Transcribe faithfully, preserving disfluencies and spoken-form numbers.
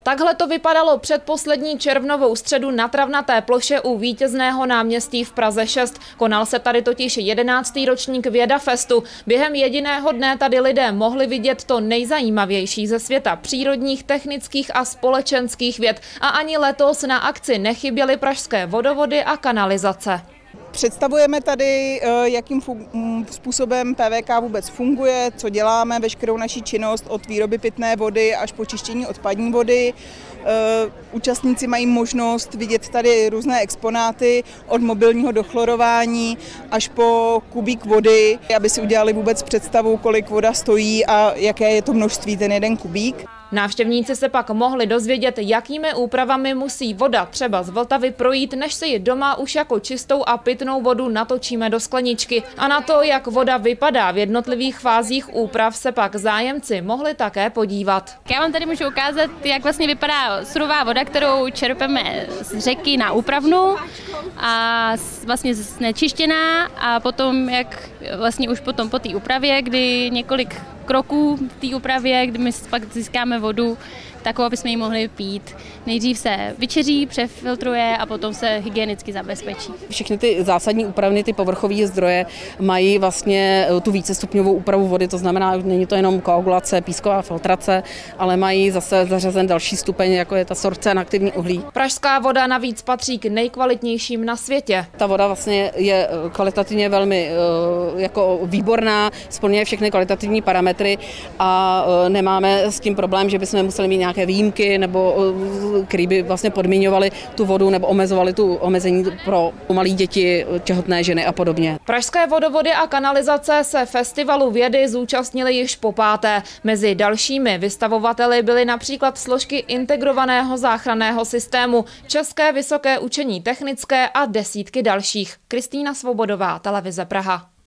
Takhle to vypadalo předposlední červnovou středu na travnaté ploše u Vítězného náměstí v Praze šest. Konal se tady totiž jedenáctý ročník Vědafestu. Během jediného dne tady lidé mohli vidět to nejzajímavější ze světa přírodních, technických a společenských věd. A ani letos na akci nechyběly pražské vodovody a kanalizace. Představujeme tady, jakým způsobem P V K vůbec funguje, co děláme, veškerou naši činnost od výroby pitné vody až po čištění odpadní vody. Účastníci mají možnost vidět tady různé exponáty od mobilního dochlorování až po kubík vody, aby si udělali vůbec představu, kolik voda stojí a jaké je to množství ten jeden kubík. Návštěvníci se pak mohli dozvědět, jakými úpravami musí voda třeba z Vltavy projít, než si ji doma už jako čistou a pitnou vodu natočíme do skleničky. A na to, jak voda vypadá v jednotlivých fázích úprav, se pak zájemci mohli také podívat. Já vám tady můžu ukázat, jak vlastně vypadá surová voda, kterou čerpeme z řeky na úpravnu a vlastně znečištěná, a potom jak vlastně už potom po té úpravě, kdy několik kroků v té úpravě, kdy my pak získáme vodu takovou, aby jsme ji mohli pít. Nejdřív se vyčeří, přefiltruje a potom se hygienicky zabezpečí. Všechny ty zásadní úpravny, ty povrchové zdroje mají vlastně tu vícestupňovou úpravu vody, to znamená, že není to jenom koagulace, písková filtrace, ale mají zase zařazen další stupeň, jako je ta sorpce na aktivní uhlí. Pražská voda navíc patří k nejkvalitnějším na světě. Ta voda vlastně je kvalitativně velmi jako výborná, splňuje všechny kvalitativní parametry a nemáme s tím problém, že bychom museli mít nějaké výjimky, nebo který by vlastně podmiňovali tu vodu nebo omezovali tu omezení pro malé děti, těhotné ženy a podobně. Pražské vodovody a kanalizace se festivalu vědy zúčastnili již po páté. Mezi dalšími vystavovateli byly například složky integrovaného záchranného systému, České vysoké učení technické a desítky dalších. Kristýna Svobodová, Televize Praha.